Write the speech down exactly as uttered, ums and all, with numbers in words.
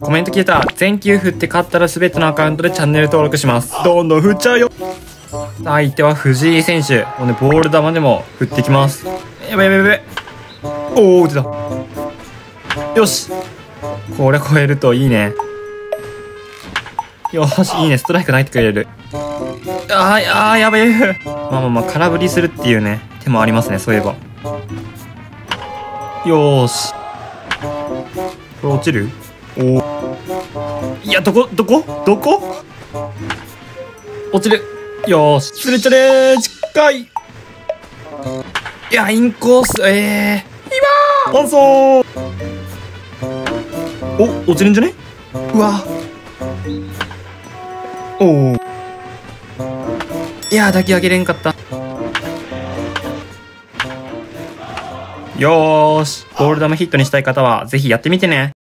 コメント消えた。全球振って勝ったら全てのアカウントでチャンネル登録します。どんどん振っちゃうよ。相手は藤井選手。もうね、ボール球でも振ってきます。やばいやばいやばい。おー、打てた。よし。これ超えるといいね。よし、いいね。ストライク投げてくれる。あー、あー、やばい。まあまあまあ、空振りするっていうね、手もありますね、そういえば。よーし。これ落ちる？おお。いや、どこ、どこどこ落ちる。よーし。スレチャレー近い。いや、インコース、えー。今ーファンソー。お、落ちるんじゃね？うわ。おお。いやー、抱き上げれんかった。よーし。ボール球ヒットにしたい方は、ぜひやってみてね。